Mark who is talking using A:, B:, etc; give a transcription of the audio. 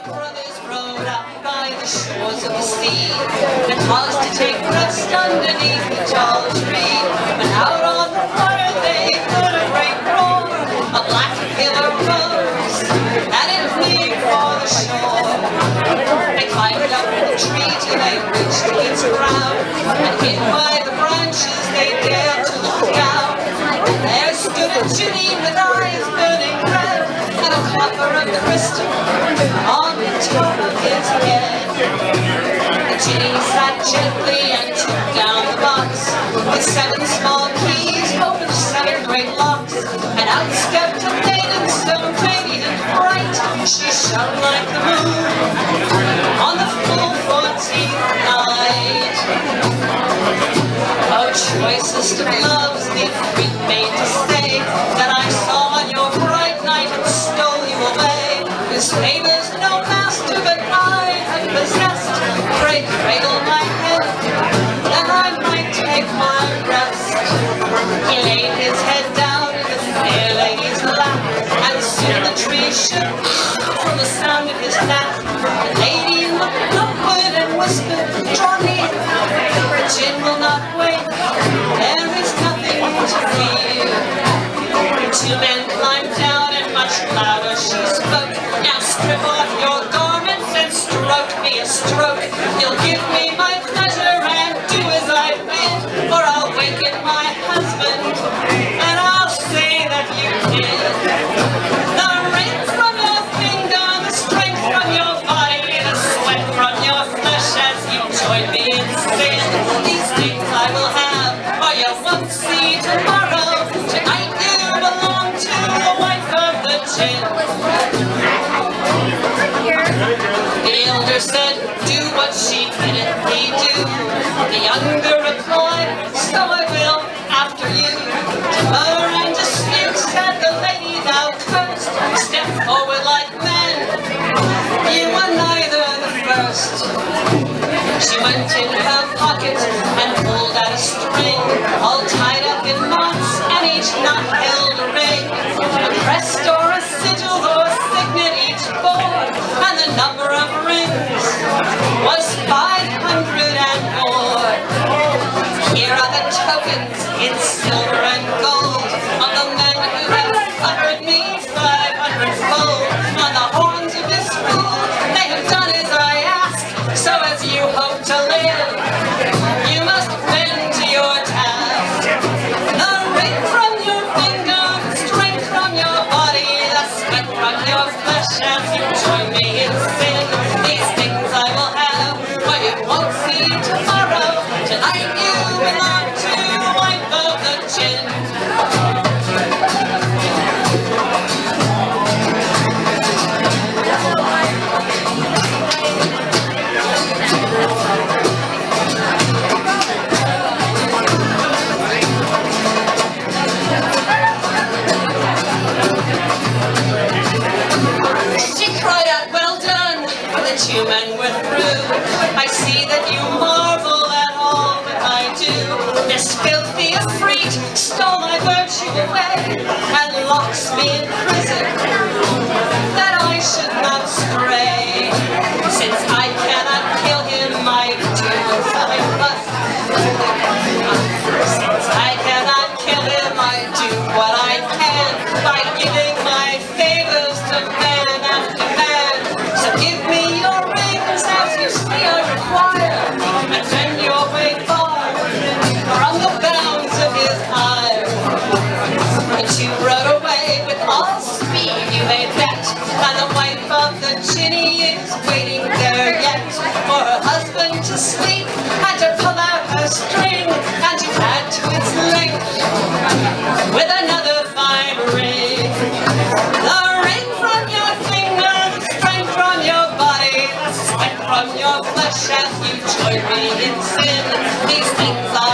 A: brothers rode up by the shores of the sea. It was to take rest underneath the tall tree. But out on the water they heard a great roar. A black pillar rose, and it flew for the shore. They climbed up the tree till they reached its crown, and hid by the branches they dared to look down. And there stood a Djinn with eyes burning red, and a copper of crystal on the top of his head. The Djinn sat gently and took down the box. With 7 small keys opened 7 great locks, and out stepped a maiden so radiant bright. She shone like the moon on the full 14th night. Oh, choicest of loves, the freak made to say that I saw on your bright night and stole you away. His favour's no master, but I have possessed. Pray cradle my head, that I might take my rest. He laid his head down in the fair lady's lap, and soon the tree shook from the sound of his nap. The lady looked upward and whispered, "Draw near, the Djinn will not wake. There is nothing to fear." 2 men climbed down, and much louder she spoke. "Now strip off your garments and stroke me a stroke. You'll give me my pleasure and do as I bid, or I'll waken my husband and I'll say that you did. The ring from your finger, the strength from your body, the sweat from your flesh as you join me in sin. These things I will have, or you won't see tomorrow. Tonight you belong to the wife of the Djinn." The elder said, "Do what she biddeth thee do." The younger replied, "So I will, after you." "Demur and dispute," said the lady, "thou cursed. Step forward like men. You are neither the first." She went in her pocket and pulled out a string, all tied up in knots, and each knot held a ring. A crest or a sigil or a signet each bore, and the number of rings was 500 and more. Here are the tokens in silver and gold of the men who have uttered me 500-fold. On the horns of this fool they have done as I ask. So as you hope to live, you must bend to your task. The ring from your finger, the strength from your body, the sweat from your flesh as you join me in sin. These things I will have, but you won't see tomorrow. Tonight you belong to the wife of the Djinn. She cried out, "Well done!" The 2 men were through. "I see that you marvel at all that I do. This filthy affreit stole my virtue away, and locks me in prison, that I should not stray. Since I cannot kill him, I do as I must. Since I cannot kill him, I do what I can by giving my favors to man after man. So give me your rings as you see I require, and bend your way far from the bounds of his ire." The 2 rode away with all speed, you may bet, and the wife of the Djinn is waiting there yet for her husband to sleep, and to pull out her string, and to add to its length with another fine ring. The ring from your finger, the strength from your body, the sweat from your flesh as you join me in sin. These things I